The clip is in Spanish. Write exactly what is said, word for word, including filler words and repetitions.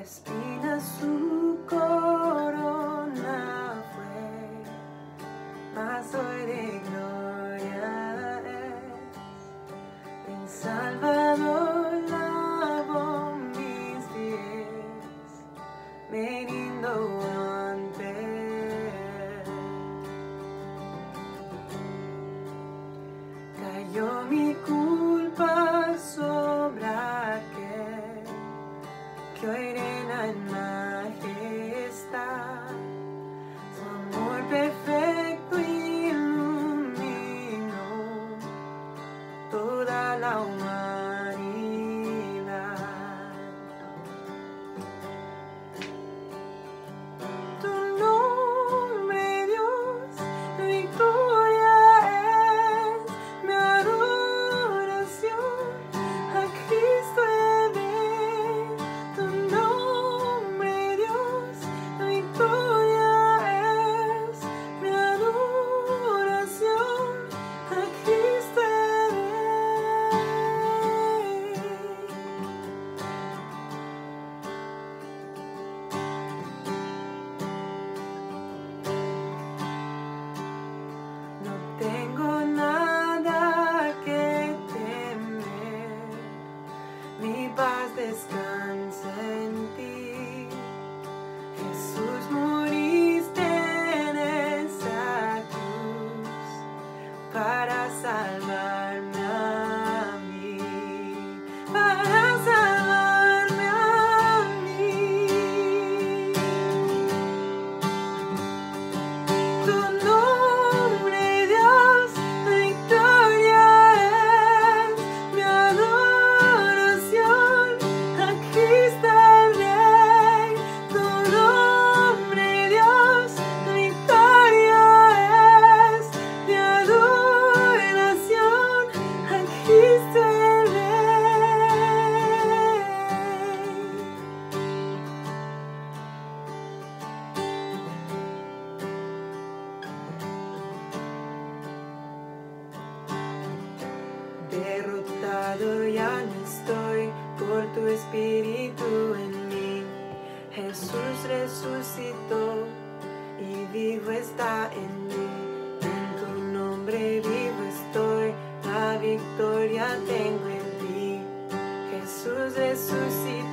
espinas su corona fue, mas hoy de gloria es. El Salvador lavó mis pies, veniendo ante él. Cayó mi culpa sobre aquel que hoy reina en majestad. Su amor perfecto iluminó toda la humanidad. Tu nombre, Dios, victoria es mi adoración a Cristo el Rey. Tu nombre, Dios, victoria es mi adoración a Cristo el No tengo nada que temer, mi paz descansa en ti. Jesús, moriste en esa cruz para salvarme a mí, para salvarme a mí. Tu nombre, Dios, victoria es mi adoración a Cristo el Rey. Tu nombre, Dios, victoria es mi adoración a Cristo el Derrotado ya no estoy por tu espíritu en mí. Jesús resucitó y vivo está en mí. En tu nombre vivo estoy, la victoria tengo en ti. Jesús resucitó